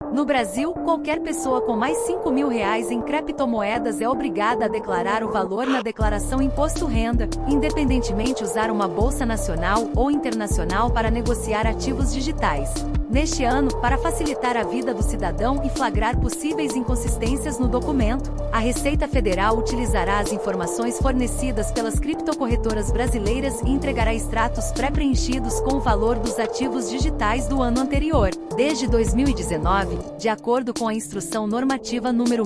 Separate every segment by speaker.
Speaker 1: No Brasil, qualquer pessoa com mais R$ 5.000 em criptomoedas é obrigada a declarar o valor na declaração Imposto Renda, independentemente usar uma bolsa nacional ou internacional para negociar ativos digitais. Neste ano, para facilitar a vida do cidadão e flagrar possíveis inconsistências no documento, a Receita Federal utilizará as informações fornecidas pelas criptocorretoras brasileiras e entregará extratos pré-preenchidos com o valor dos ativos digitais do ano anterior. Desde 2019, de acordo com a Instrução Normativa número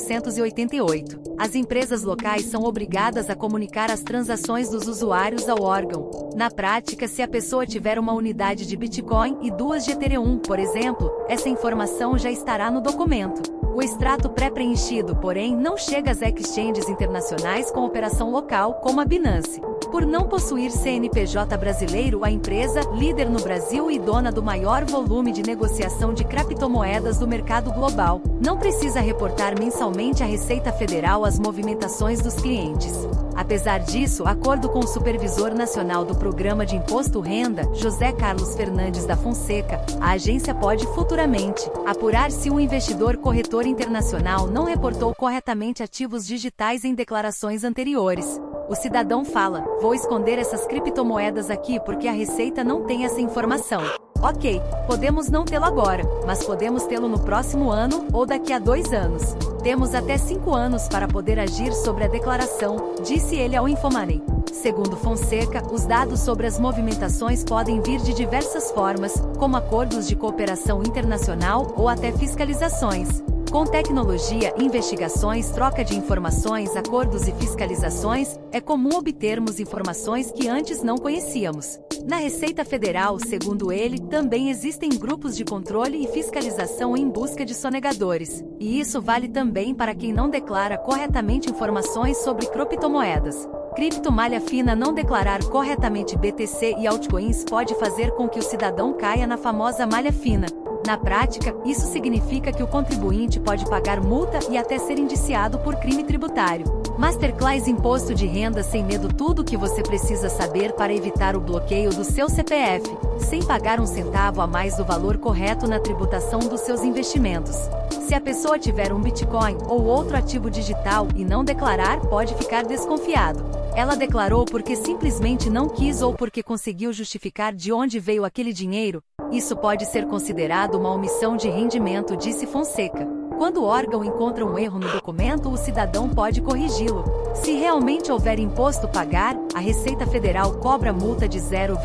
Speaker 1: 1888, as empresas locais são obrigadas a comunicar as transações dos usuários ao órgão. Na prática, se a pessoa tiver uma unidade de Bitcoin e 2 de Ethereum, por exemplo, essa informação já estará no documento. O extrato pré-preenchido, porém, não chega às exchanges internacionais com operação local, como a Binance. Por não possuir CNPJ brasileiro, a empresa, líder no Brasil e dona do maior volume de negociação de criptomoedas do mercado global, não precisa reportar mensalmente à Receita Federal as movimentações dos clientes. Apesar disso, acordo com o Supervisor Nacional do Programa de Imposto Renda, José Carlos Fernandes da Fonseca, a agência pode futuramente apurar se um investidor corretor internacional não reportou corretamente ativos digitais em declarações anteriores. O cidadão fala: vou esconder essas criptomoedas aqui porque a Receita não tem essa informação. Ok, podemos não tê-lo agora, mas podemos tê-lo no próximo ano ou daqui a 2 anos. Temos até 5 anos para poder agir sobre a declaração, disse ele ao Infomoney. Segundo Fonseca, os dados sobre as movimentações podem vir de diversas formas, como acordos de cooperação internacional ou até fiscalizações. Com tecnologia, investigações, troca de informações, acordos e fiscalizações, é comum obtermos informações que antes não conhecíamos. Na Receita Federal, segundo ele, também existem grupos de controle e fiscalização em busca de sonegadores. E isso vale também para quem não declara corretamente informações sobre criptomoedas. Malha fina: não declarar corretamente BTC e altcoins pode fazer com que o cidadão caia na famosa malha fina. Na prática, isso significa que o contribuinte pode pagar multa e até ser indiciado por crime tributário. Masterclass Imposto de Renda sem medo: tudo o que você precisa saber para evitar o bloqueio do seu CPF, sem pagar um centavo a mais do valor correto na tributação dos seus investimentos. Se a pessoa tiver um Bitcoin ou outro ativo digital e não declarar, pode ficar desconfiado. Ela declarou porque simplesmente não quis ou porque conseguiu justificar de onde veio aquele dinheiro? Isso pode ser considerado uma omissão de rendimento, disse Fonseca. Quando o órgão encontra um erro no documento, o cidadão pode corrigi-lo. Se realmente houver imposto a pagar, a Receita Federal cobra multa de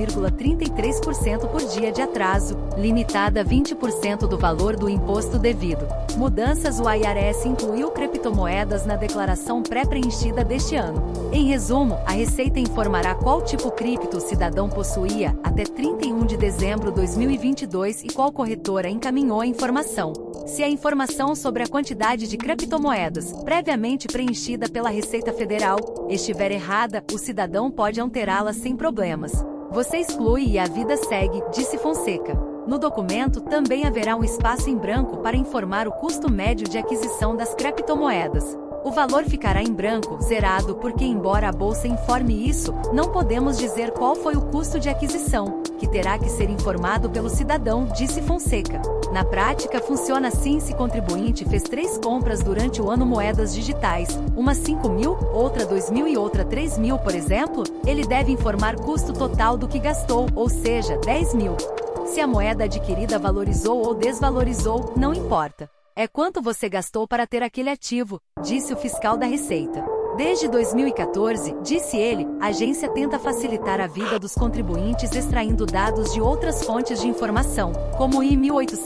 Speaker 1: 0,33% por dia de atraso, limitada a 20% do valor do imposto devido. Mudanças: o IRS incluiu criptomoedas na declaração pré-preenchida deste ano. Em resumo, a Receita informará qual tipo cripto o cidadão possuía até 31 de dezembro de 2022 e qual corretora encaminhou a informação. Se a informação sobre a quantidade de criptomoedas, previamente preenchida pela Receita Federal, estiver errada, o cidadão pode alterá-la sem problemas. Você exclui e a vida segue, disse Fonseca. No documento também haverá um espaço em branco para informar o custo médio de aquisição das criptomoedas. O valor ficará em branco, zerado, porque embora a bolsa informe isso, não podemos dizer qual foi o custo de aquisição, que terá que ser informado pelo cidadão, disse Fonseca. Na prática, funciona assim: se o contribuinte fez 3 compras durante o ano moedas digitais, uma 5.000, outra 2.000 e outra 3.000, por exemplo, ele deve informar custo total do que gastou, ou seja, 10.000. Se a moeda adquirida valorizou ou desvalorizou, não importa. É quanto você gastou para ter aquele ativo, disse o fiscal da Receita. Desde 2014, disse ele, a agência tenta facilitar a vida dos contribuintes extraindo dados de outras fontes de informação, como o I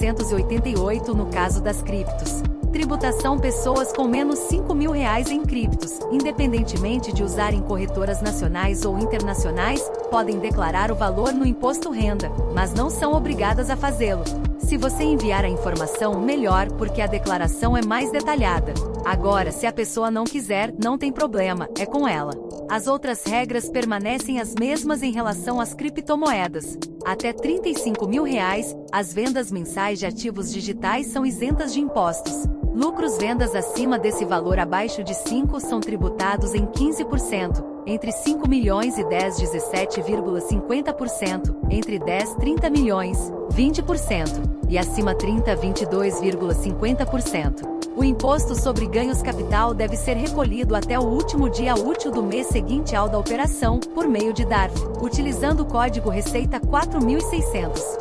Speaker 1: 1888 no caso das criptos. Tributação: pessoas com menos R$5.000 em criptos, independentemente de usarem corretoras nacionais ou internacionais, podem declarar o valor no Imposto Renda, mas não são obrigadas a fazê-lo. Se você enviar a informação, melhor, porque a declaração é mais detalhada. Agora, se a pessoa não quiser, não tem problema, é com ela. As outras regras permanecem as mesmas em relação às criptomoedas. Até R$35.000, as vendas mensais de ativos digitais são isentas de impostos. Lucros: vendas acima desse valor abaixo de 5 são tributados em 15%, entre 5 milhões e 10, 17,50%, entre 10 e 30 milhões, 20%. e acima 30 22,50%. O imposto sobre ganhos capital deve ser recolhido até o último dia útil do mês seguinte ao da operação, por meio de DARF, utilizando o código Receita 4600.